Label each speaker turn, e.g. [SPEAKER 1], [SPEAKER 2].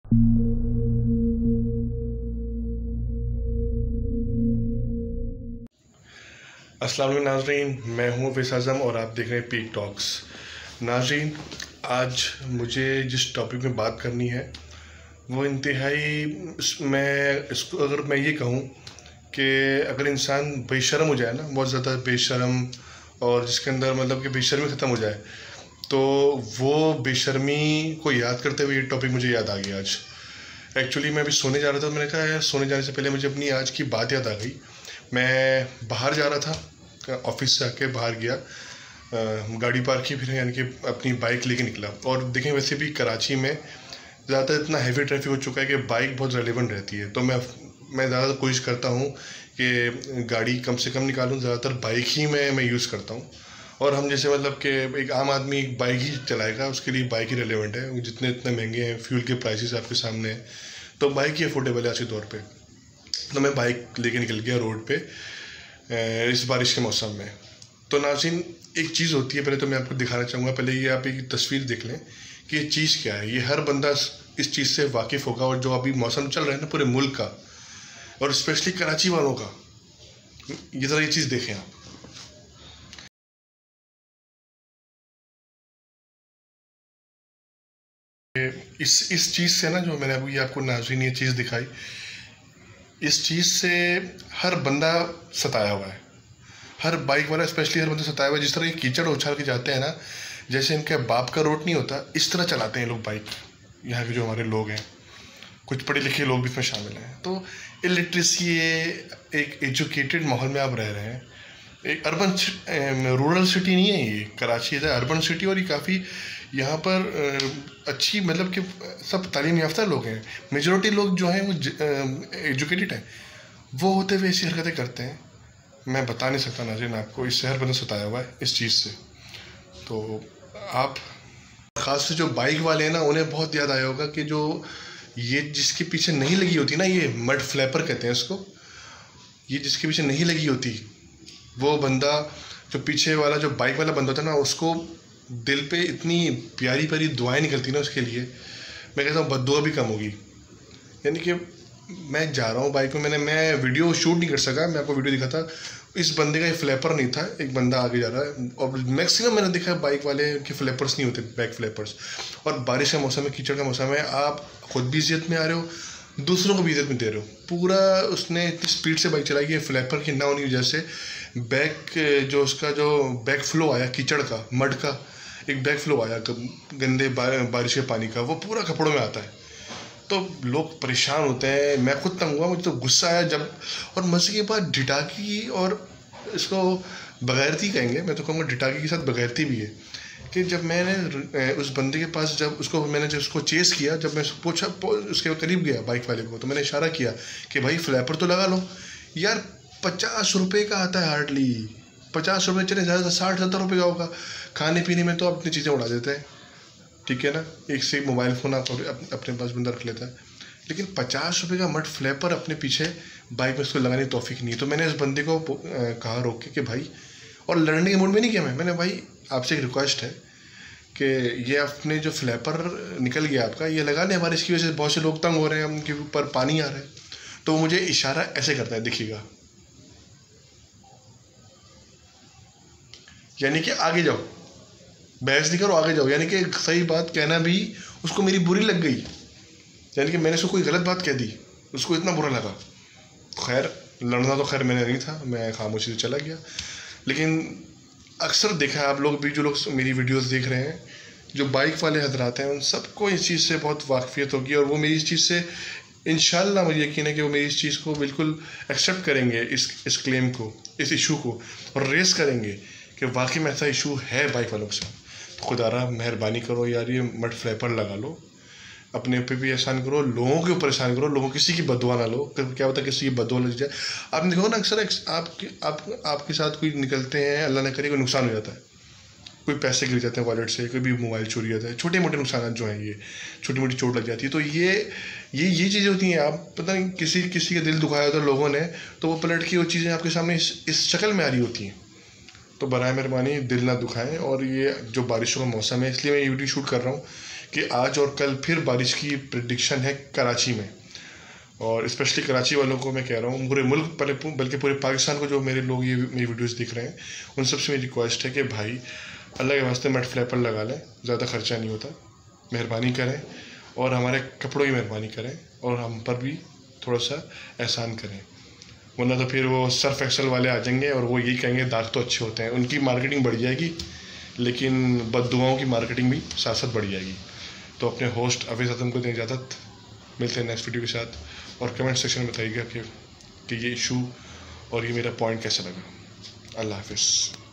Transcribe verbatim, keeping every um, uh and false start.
[SPEAKER 1] अस्सलाम वालेकुम नाज़रीन, मैं हूँ फैज़ आज़म और आप देख रहे हैं पीक टॉक्स। नाज़रीन, आज मुझे जिस टॉपिक में बात करनी है वो इंतहाई, मैं इसको अगर मैं ये कहूँ कि अगर इंसान बेशर्म हो जाए ना, बहुत ज़्यादा बेशर्म, और जिसके अंदर मतलब कि बेशर्मी ख़त्म हो जाए, तो वो बेशर्मी को याद करते हुए ये टॉपिक मुझे याद आ गया आज। एक्चुअली मैं अभी सोने जा रहा था, मैंने कहा यार सोने जाने से पहले मुझे अपनी आज की बात याद आ गई। मैं बाहर जा रहा था, ऑफिस से आके बाहर गया, गाड़ी पार्क की, फिर यानी कि अपनी बाइक लेके निकला। और देखें वैसे भी कराची में ज़्यादा इतना हैवी ट्रैफिक हो चुका है कि बाइक बहुत रेलेवेंट रहती है, तो मैं मैं ज़्यादा कोशिश करता हूँ कि गाड़ी कम से कम निकालूँ, ज़्यादातर बाइक ही मैं मैं यूज़ करता हूँ। और हम जैसे मतलब कि एक आम आदमी बाइक ही चलाएगा, उसके लिए बाइक ही रेलेवेंट है। जितने इतने महंगे हैं फ्यूल के प्राइसेस आपके सामने हैं, तो बाइक ही अफोर्डेबल है आज के दौर पे। तो मैं बाइक लेके निकल गया रोड पे इस बारिश के मौसम में। तो नाज़रीन, एक चीज़ होती है, पहले तो मैं आपको दिखाना चाहूँगा। पहले ये आप एक तस्वीर देख लें कि ये चीज़ क्या है। ये हर बंदा इस चीज़ से वाकिफ़ होगा, और जो अभी मौसम चल रहा है ना पूरे मुल्क का, और स्पेशली कराची वालों का, ये ज़रा ये चीज़ देखें आप। इस इस चीज़ से ना, जो मैंने अभी आपको नाज़रीन ये चीज़ दिखाई, इस चीज़ से हर बंदा सताया हुआ है, हर बाइक वाला स्पेशली हर बंदा सताया हुआ है। जिस तरह ये कीचड़ उछाल के जाते हैं ना, जैसे इनके बाप का रोड नहीं होता, इस तरह चलाते हैं लोग बाइक। यहाँ के जो हमारे लोग हैं, कुछ पढ़े लिखे लोग भी इसमें शामिल हैं। तो इलिटरेसी, एक एजुकेटेड माहौल में आप रह रहे हैं। एक अर्बन रूरल सिटी नहीं है ये, कराची है अर्बन सिटी, और ये काफ़ी यहाँ पर अच्छी मतलब कि सब तालीम याफ्ता लोग हैं। मेजॉरिटी लोग जो हैं वो एजुकेटेड हैं, वो होते हुए ऐसी हरकतें करते हैं। मैं बता नहीं सकता नाज़रीन आपको, इससे हर बंदा सताया हुआ है इस चीज़ से। तो आप ख़ास से जो बाइक वाले हैं ना, उन्हें बहुत याद आया होगा कि जो ये जिसके पीछे नहीं लगी होती ना, ये मड फ्लैपर कहते हैं इसको, ये जिसके पीछे नहीं लगी होती, वो बंदा, जो पीछे वाला जो बाइक वाला बंदा होता है ना, उसको दिल पे इतनी प्यारी प्यारी दुआएं निकलती ना उसके लिए, मैं कहता हूँ बद्दुआ भी कम होगी। यानी कि मैं जा रहा हूँ बाइक में, मैंने मैं वीडियो शूट नहीं कर सका, मैं आपको वीडियो दिखा था। इस बंदे का ये फ्लैपर नहीं था, एक बंदा आगे जा रहा है, और मैक्सिमम मैंने देखा है बाइक वाले के फ्लैपर्स नहीं होते, बैक फ्लैपर्स। और बारिश का मौसम है, कीचड़ का मौसम है, आप खुद भी इज्जत में आ रहे हो, दूसरों को भी इज्जत में दे रहे हो। पूरा उसने इतनी स्पीड से बाइक चलाई है, फ्लैपर की ना होने की वजह से बैक जो उसका जो बैक फ्लो आया कीचड़ का, मड का एक बैक फ्लो आया गंदे बारिश के पानी का, वो पूरा कपड़ों में आता है। तो लोग परेशान होते हैं, मैं खुद तंग हुआ, मुझे तो गुस्सा आया जब। और मज़े की बात, डिटाकी और इसको बगैरती कहेंगे, मैं तो कहूँगा डिटाकी के साथ बगैरती भी है, कि जब मैंने उस बंदे के पास, जब उसको मैंने जब उसको चेस किया, जब मैं पूछा उसके करीब गया बाइक वाले को, तो मैंने इशारा किया कि भाई फ्लैपर तो लगा लो यार, पचास रुपये का आता है हार्डली, पचास रुपये चले ज़्यादा साठ सत्तर रुपये का होगा। खाने पीने में तो अपनी चीज़ें उड़ा देते हैं, ठीक है ना, एक से एक मोबाइल फ़ोन आप अपने पास बंदा रख लेता है, लेकिन पचास रुपये का मड फ्लैपर अपने पीछे बाइक में उसको लगाने की तौफीक नहीं। तो मैंने इस बंदे को कहा रोक के कि भाई, और लड़ने के मूड में नहीं किया मैं मैंने भाई आपसे एक रिक्वेस्ट है कि ये अपने जो फ्लैपर निकल गया आपका, ये लगा लें, हमारे इसकी वजह से बहुत से लोग तंग हो रहे हैं, उनके ऊपर पानी आ रहा है। तो मुझे इशारा ऐसे करता है, देखिएगा, यानी कि आगे जाओ, बहस नहीं करो, आगे जाओ। यानी कि सही बात कहना भी उसको मेरी बुरी लग गई, यानी कि मैंने उसको कोई गलत बात कह दी, उसको इतना बुरा लगा। खैर लड़ना तो खैर मैंने नहीं था, मैं खामोशी से चला गया। लेकिन अक्सर देखा है आप लोग भी, जो लोग मेरी वीडियोस देख रहे हैं, जो बाइक वाले हजरात हैं, उन सबको इस चीज़ से बहुत वाकफियत होगी, और वो मेरी इस चीज़ से इंशाल्लाह मुझे यकीन है कि वो मेरी इस चीज़ को बिल्कुल एक्सेप्ट करेंगे, इस इस क्लेम को, इस इशू को, और रेस करेंगे कि वाकई में ऐसा इशू है बाइक वालों के साथ। तो खुदारा मेहरबानी करो यार, ये मड फ्लैपर लगा लो, अपने पे भी एहसान करो, लोगों के ऊपर एहसान करो, लोगों किसी की बददुआ ना लो, क्या होता है किसी की बददुआ लग जाए। आपने देखो ना अक्सर आपके आप आपके साथ कोई निकलते हैं, अल्लाह न करे कोई नुकसान हो जाता है, कोई पैसे गिर जाते हैं वॉलेट से, कोई भी मोबाइल चोरी होता है, छोटे मोटे नुकसान जो हैं, ये छोटी मोटी चोट लग जाती है। तो ये ये ये चीज़ें होती हैं, आप पता नहीं किसी किसी का दिल दुखाया होता है लोगों ने, तो वो पलट के वो चीज़ें आपके सामने इस, इस शक्ल में आ रही होती हैं। तो बराए मेहरबानी दिल ना दुखाएं। और ये जो बारिशों का मौसम है, इसलिए मैं ये वीडियो शूट कर रहा हूँ कि आज और कल फिर बारिश की प्रिडिक्शन है कराची में, और स्पेशली कराची वालों को मैं कह रहा हूँ, पूरे मुल्क पहले बल्कि पूरे पाकिस्तान को जो मेरे लोग ये मेरी वीडियोस दिख रहे हैं उन सबसे मेरी रिक्वेस्ट है कि भाई अल्लाह के वास्ते मड फ्लैपर लगा लें, ज़्यादा खर्चा नहीं होता, मेहरबानी करें और हमारे कपड़ों की मेहरबानी करें और हम पर भी थोड़ा सा एहसान करें, वरना तो फिर वो सर्फ एक्सल वाले आ जाएंगे और वो यही कहेंगे दाग तो अच्छे होते हैं। उनकी मार्केटिंग बढ़ जाएगी लेकिन बददुआओं की मार्केटिंग भी साथ साथ बढ़ जाएगी। तो अपने होस्ट अफीज़ आदम को दें इजाज़त, मिलते हैं नेक्स्ट वीडियो के साथ, और कमेंट सेक्शन में बताइएगा कि, कि ये इशू और ये मेरा पॉइंट कैसा लगा। अल्लाह हाफिज़।